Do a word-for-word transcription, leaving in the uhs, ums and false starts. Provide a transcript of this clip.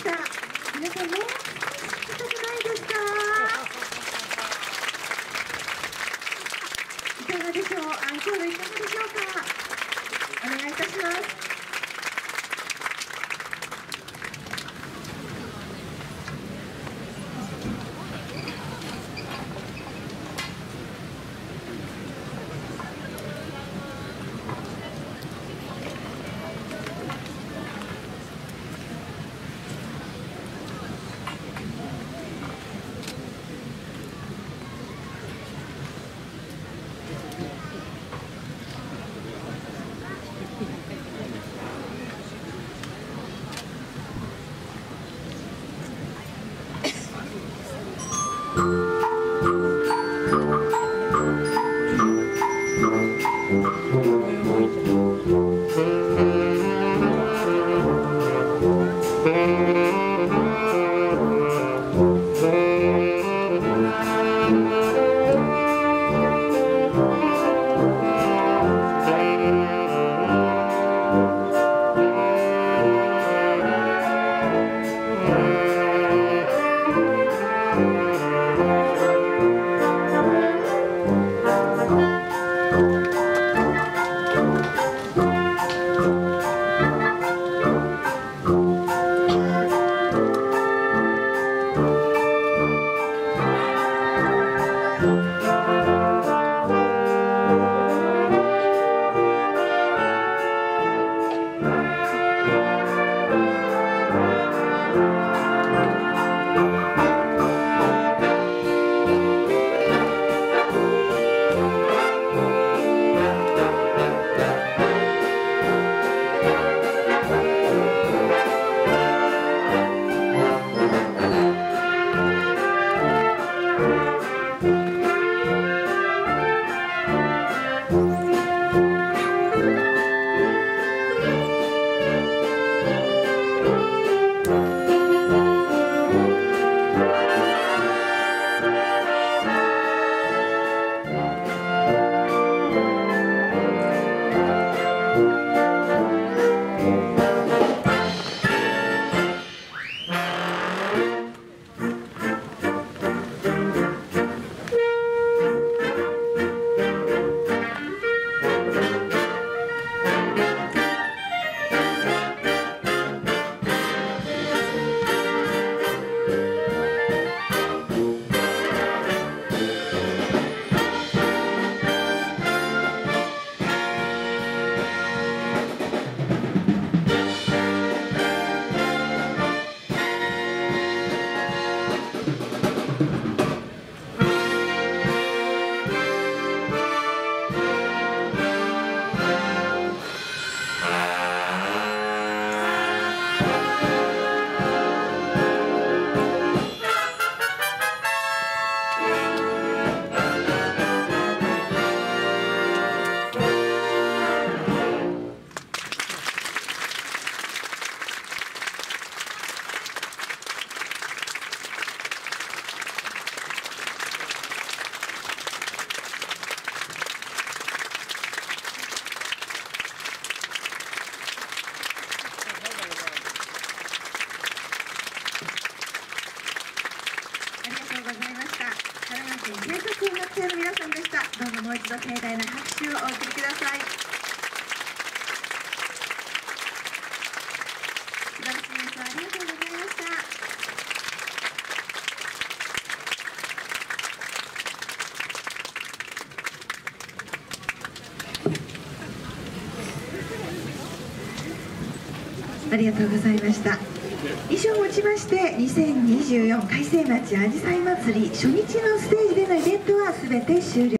した。皆さんもう少し聞きたくないですか？いかがでしょう。アンコールいかがでしょうか。お願いいたします。警察音楽隊の皆さんでした。どうぞもう一度盛大な拍手をお送りください。素晴らしい演奏ありがとうございました。ありがとうございました。以上をもちましてにせんにじゅうよん開成町あじさい祭り初日のステージでのイベントはすべて終了。